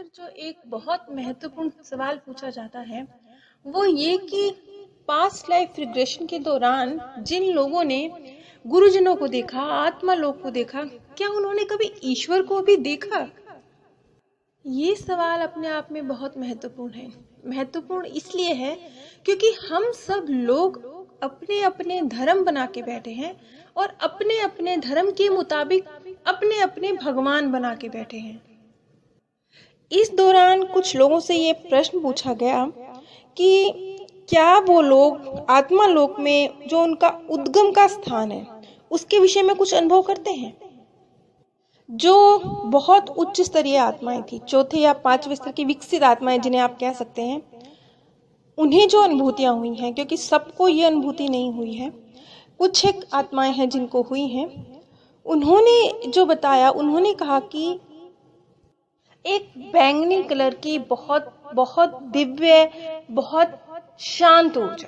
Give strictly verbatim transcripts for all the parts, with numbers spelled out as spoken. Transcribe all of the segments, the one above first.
अक्सर जो एक बहुत महत्वपूर्ण सवाल पूछा जाता है वो ये कि पास्ट लाइफ रिग्रेशन के दौरान जिन लोगों ने गुरुजनों को देखा, आत्मा लोक को देखा, क्या उन्होंने कभी ईश्वर को भी देखा? ये सवाल अपने आप में बहुत महत्वपूर्ण है। महत्वपूर्ण इसलिए है क्योंकि हम सब लोग अपने अपने धर्म बना के बैठे हैं और अपने अपने धर्म के मुताबिक अपने अपने भगवान बना के बैठे हैं। इस दौरान कुछ लोगों से ये प्रश्न पूछा गया कि क्या वो लोग आत्मा लोक में जो उनका उद्गम का स्थान है उसके विषय में कुछ अनुभव करते हैं। जो बहुत उच्च स्तरीय आत्माएं थी, चौथे या पांचवें स्तर की विकसित आत्माएं जिन्हें आप कह सकते हैं, उन्हें जो अनुभूतियां हुई हैं, क्योंकि सबको ये अनुभूति नहीं हुई है, कुछ एक आत्माएं हैं जिनको हुई हैं, उन्होंने जो बताया, उन्होंने कहा कि एक बैंगनी कलर की बहुत बहुत दिव्य, बहुत शांत ऊर्जा।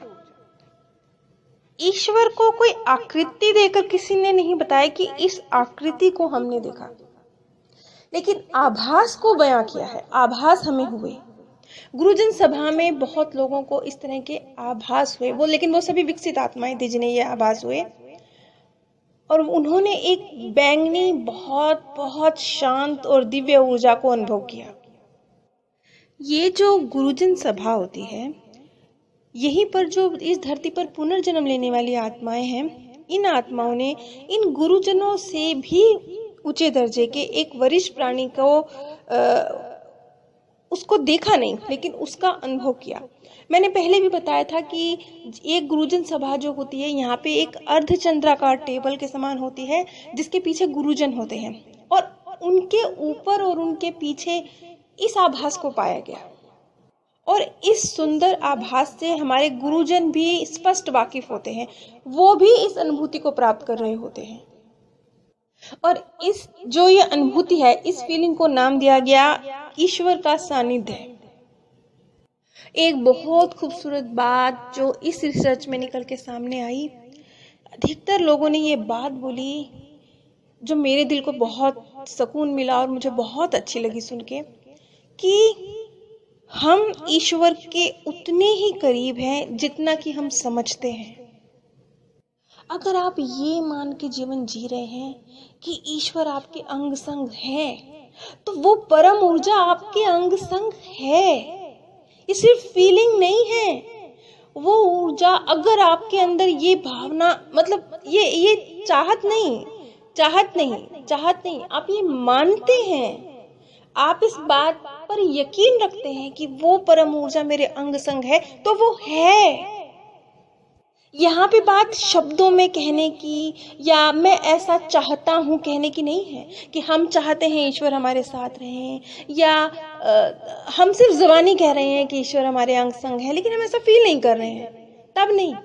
ईश्वर को कोई आकृति देकर किसी ने नहीं बताया कि इस आकृति को हमने देखा, लेकिन आभास को बयां किया है। आभास हमें हुए। गुरुजन सभा में बहुत लोगों को इस तरह के आभास हुए, वो लेकिन वो सभी विकसित आत्माएं थी जिन्हें ये आभास हुए, और उन्होंने एक बैंगनी बहुत बहुत शांत और दिव्य ऊर्जा को अनुभव किया। ये जो गुरुजन सभा होती है, यहीं पर जो इस धरती पर पुनर्जन्म लेने वाली आत्माएं हैं, इन आत्माओं ने इन गुरुजनों से भी ऊंचे दर्जे के एक वरिष्ठ प्राणी को आ, उसको देखा नहीं, लेकिन उसका अनुभव किया। मैंने पहले भी बताया था कि एक गुरुजन सभा जो होती है, यहाँ पे एक अर्धचंद्राकार टेबल के समान होती है जिसके पीछे गुरुजन होते हैं, और उनके ऊपर और उनके पीछे इस आभास को पाया गया। और इस सुंदर आभास से हमारे गुरुजन भी स्पष्ट वाकिफ होते हैं, वो भी इस अनुभूति को प्राप्त कर रहे होते हैं। और इस जो ये अनुभूति है, इस फीलिंग को नाम दिया गया ईश्वर का सानिध्य। एक बहुत खूबसूरत बात जो इस रिसर्च में निकल के सामने आई, अधिकतर लोगों ने ये बात बोली जो मेरे दिल को बहुत सुकून मिला और मुझे बहुत अच्छी लगी सुन के, कि हम ईश्वर के उतने ही करीब हैं जितना कि हम समझते हैं। अगर आप ये मान के जीवन जी रहे हैं कि ईश्वर आपके अंग संग है, तो वो परम ऊर्जा आपके अंग संग है। ये सिर्फ फीलिंग नहीं है, वो ऊर्जा, अगर आपके अंदर ये भावना, मतलब ये ये चाहत नहीं चाहत नहीं चाहत नहीं आप ये मानते हैं, आप इस बात पर यकीन रखते हैं कि वो परम ऊर्जा मेरे अंग संग है, तो वो है। यहाँ पे बात शब्दों में कहने की या मैं ऐसा चाहता हूँ कहने की नहीं है कि हम चाहते हैं ईश्वर हमारे साथ रहें, या आ, हम सिर्फ ज़बानी कह रहे हैं कि ईश्वर हमारे अंग संग है लेकिन हम ऐसा फील नहीं कर रहे हैं, तब नहीं।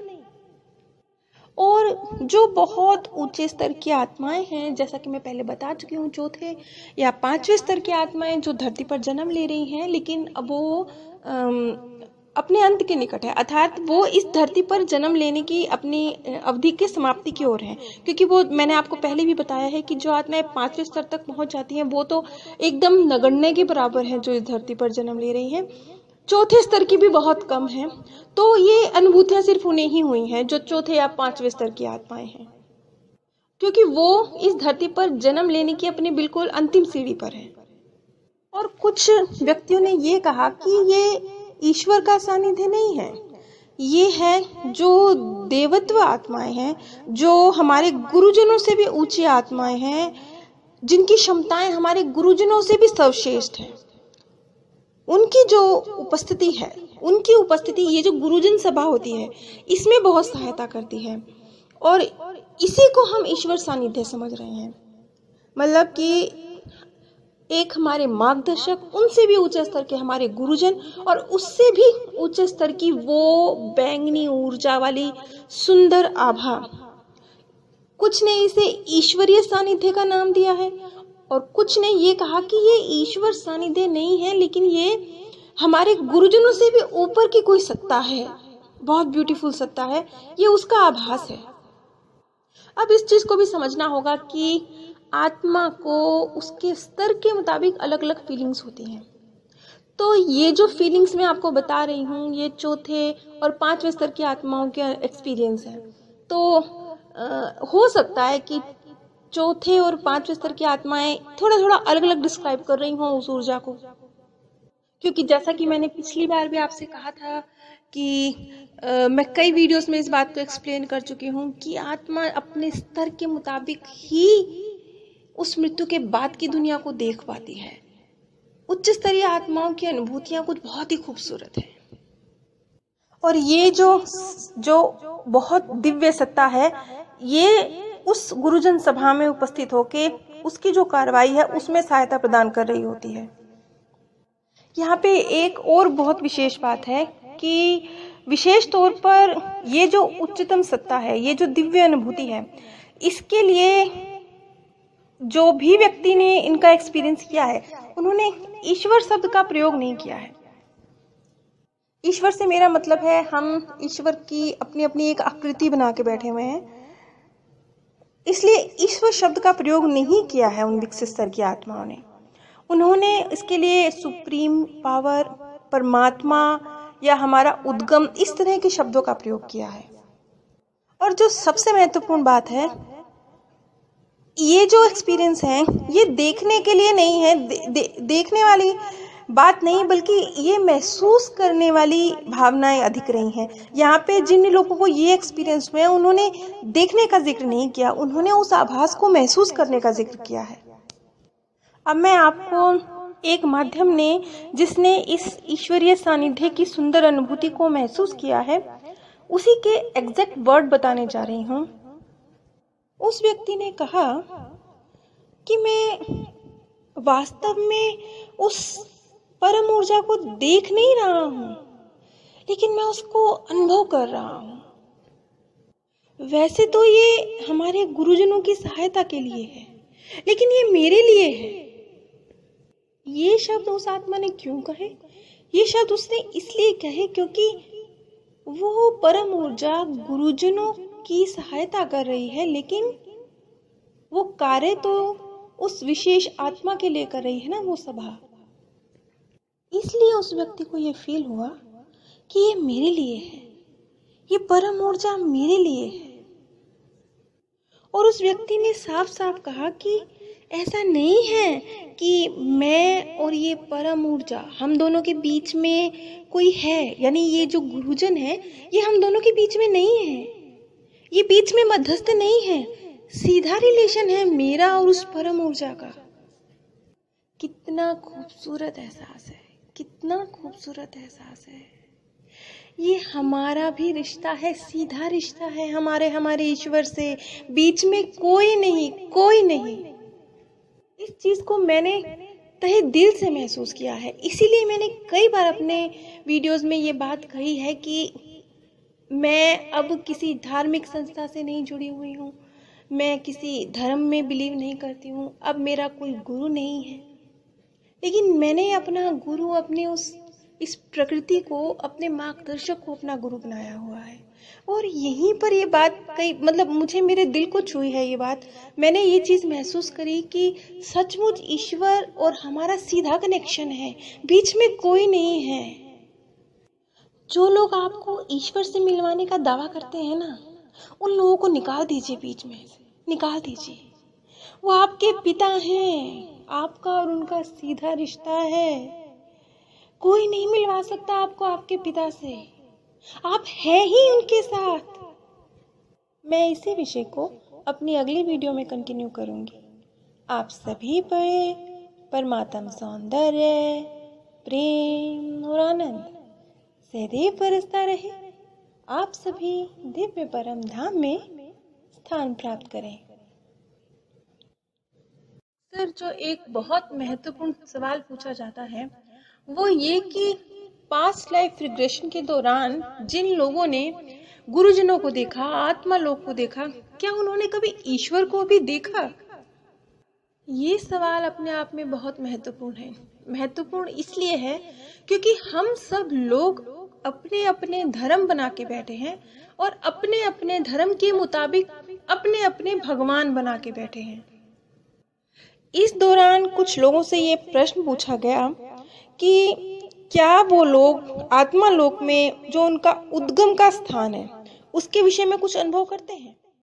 और जो बहुत ऊंचे स्तर की आत्माएं हैं, जैसा कि मैं पहले बता चुकी हूँ, चौथे या पांचवें स्तर की आत्माएं जो धरती पर जन्म ले रही हैं, लेकिन अब वो अपने अंत के निकट है, अर्थात वो इस धरती पर जन्म लेने की अपनी अवधि के समाप्ति की ओर है। क्योंकि वो, मैंने आपको पहले भी बताया है कि जो आत्माएं पांचवें स्तर तक पहुंच जाती हैं वो तो एकदम नगण्य के बराबर है जो इस धरती पर जन्म ले रही हैं। चौथे स्तर की भी बहुत कम है। तो ये अनुभूतियां सिर्फ उन्हें ही हुई हैं जो चौथे या पांचवें स्तर की आत्माएं हैं, क्योंकि वो इस धरती पर जन्म लेने की अपनी बिल्कुल अंतिम सीढ़ी पर है। और कुछ व्यक्तियों ने ये कहा कि ये ईश्वर का सानिध्य नहीं है, ये है जो देवत्व आत्माएं हैं, जो हमारे गुरुजनों से भी ऊंची आत्माएं हैं, जिनकी क्षमताएं हमारे गुरुजनों से भी सर्वश्रेष्ठ है। उनकी जो उपस्थिति है, उनकी उपस्थिति, ये जो गुरुजन सभा होती है, इसमें बहुत सहायता करती है, और इसी को हम ईश्वर सानिध्य समझ रहे हैं। मतलब कि एक हमारे मार्गदर्शक, उनसे भी ऊंचे स्तर के हमारे गुरुजन, और उससे भी ऊंचे स्तर की वो बैंगनी ऊर्जा वाली सुंदर आभा। कुछ ने इसे ईश्वरीय सानिध्य का नाम दिया है, और कुछ ने ये कहा कि ये ईश्वर सानिध्य नहीं है, लेकिन ये हमारे गुरुजनों से भी ऊपर की कोई सत्ता है, बहुत ब्यूटीफुल सत्ता है, ये उसका आभास है। अब इस चीज को भी समझना होगा कि आत्मा को उसके स्तर के मुताबिक अलग अलग फीलिंग्स होती हैं। तो ये जो फीलिंग्स मैं आपको बता रही हूँ, ये चौथे और पांचवें स्तर की आत्माओं के एक्सपीरियंस है। तो आ, हो सकता है कि चौथे और पांचवें स्तर की आत्माएं थोड़ा थोड़ा अलग अलग डिस्क्राइब कर रही हों उस ऊर्जा को, क्योंकि जैसा कि मैंने पिछली बार भी आपसे कहा था कि आ, मैं कई वीडियोस में इस बात को एक्सप्लेन कर चुकी हूँ कि आत्मा अपने स्तर के मुताबिक ही उस मृत्यु के बाद की दुनिया को देख पाती है। उच्च स्तरीय आत्माओं की अनुभूतियां कुछ बहुत ही खूबसूरत है, और ये जो जो बहुत दिव्य सत्ता है, ये उस गुरुजन सभा में उपस्थित होके उसकी जो कार्रवाई है उसमें सहायता प्रदान कर रही होती है। यहाँ पे एक और बहुत विशेष बात है कि विशेष तौर पर ये जो उच्चतम सत्ता है, ये जो दिव्य अनुभूति है, इसके लिए जो भी व्यक्ति ने इनका एक्सपीरियंस किया है, उन्होंने ईश्वर शब्द का प्रयोग नहीं किया है। ईश्वर से मेरा मतलब है, हम ईश्वर की अपनी अपनी एक आकृति बना के बैठे हुए हैं, इसलिए ईश्वर शब्द का प्रयोग नहीं किया है उन विकसित स्तर की आत्माओं ने। उन्होंने इसके लिए सुप्रीम पावर, परमात्मा या हमारा उद्गम, इस तरह के शब्दों का प्रयोग किया है। और जो सबसे महत्वपूर्ण बात है, ये जो एक्सपीरियंस है ये देखने के लिए नहीं है, दे, दे, देखने वाली बात नहीं, बल्कि ये महसूस करने वाली भावनाएं अधिक रही हैं। यहाँ पे जिन लोगों को ये एक्सपीरियंस हुआ है, उन्होंने देखने का जिक्र नहीं किया, उन्होंने उस आभास को महसूस करने का जिक्र किया है। अब मैं आपको एक माध्यम ने जिसने इस ईश्वरीय सानिध्य की सुंदर अनुभूति को महसूस किया है, उसी के एग्जैक्ट वर्ड बताने जा रही हूँ। उस व्यक्ति ने कहा कि मैं वास्तव में उस परम ऊर्जा को देख नहीं रहा हूँ, लेकिन मैं उसको अनुभव कर रहा हूँ। वैसे तो ये हमारे गुरुजनों की सहायता के लिए है, लेकिन ये मेरे लिए है। ये शब्द उस आत्मा ने क्यों कहे? ये शब्द उसने इसलिए कहे क्योंकि वो परम ऊर्जा गुरुजनों की सहायता कर रही है, लेकिन वो कार्य तो उस विशेष आत्मा के लिए कर रही है ना, वो सभा। इसलिए उस व्यक्ति को ये फील हुआ कि ये मेरे लिए है, ये परम ऊर्जा मेरे लिए है। और उस व्यक्ति ने साफ साफ कहा कि ऐसा नहीं है कि मैं और ये परम ऊर्जा, हम दोनों के बीच में कोई है, यानी ये जो गुरुजन है ये हम दोनों के बीच में नहीं है, ये बीच में मध्यस्थ नहीं है, सीधा रिलेशन है मेरा और उस परम ऊर्जा का। कितना खूबसूरत एहसास है, कितना खूबसूरत एहसास है। ये हमारा भी रिश्ता है, सीधा रिश्ता है हमारे हमारे ईश्वर से, बीच में कोई नहीं, कोई नहीं। इस चीज को मैंने तहे दिल से महसूस किया है, इसीलिए मैंने कई बार अपने वीडियोस में ये बात कही है कि मैं अब किसी धार्मिक संस्था से नहीं जुड़ी हुई हूँ, मैं किसी धर्म में बिलीव नहीं करती हूँ, अब मेरा कोई गुरु नहीं है, लेकिन मैंने अपना गुरु, अपने उस इस प्रकृति को, अपने मार्गदर्शक को अपना गुरु बनाया हुआ है। और यहीं पर ये बात कई मतलब मुझे मेरे दिल को छुई है ये बात। मैंने ये चीज़ महसूस करी कि सचमुच ईश्वर और हमारा सीधा कनेक्शन है, बीच में कोई नहीं है। जो लोग आपको ईश्वर से मिलवाने का दावा करते हैं ना, उन लोगों को निकाल दीजिए, बीच में से निकाल दीजिए। वो आपके पिता हैं, आपका और उनका सीधा रिश्ता है। कोई नहीं मिलवा सकता आपको आपके पिता से, आप हैं ही उनके साथ। मैं इसी विषय को अपनी अगली वीडियो में कंटिन्यू करूंगी। आप सभी पर परमात्म सौंदर्य, प्रेम और आनंद सदैव बरसता रहे। आप सभी दिव्य परम धाम में स्थान प्राप्त करें। सर, जो एक बहुत महत्वपूर्ण सवाल पूछा जाता है वो ये कि पास्ट लाइफ रिग्रेशन के दौरान जिन लोगों ने गुरुजनों को देखा, आत्मा लोक को देखा, क्या उन्होंने कभी ईश्वर को भी देखा? ये सवाल अपने आप में बहुत महत्वपूर्ण है। महत्वपूर्ण इसलिए है क्योंकि हम सब लोग अपने अपने धर्म बना के बैठे हैं और अपने अपने धर्म के मुताबिक अपने अपने भगवान बना के बैठे हैं। इस दौरान कुछ लोगों से ये प्रश्न पूछा गया कि क्या वो लोग आत्मा लोक में जो उनका उद्गम का स्थान है उसके विषय में कुछ अनुभव करते हैं?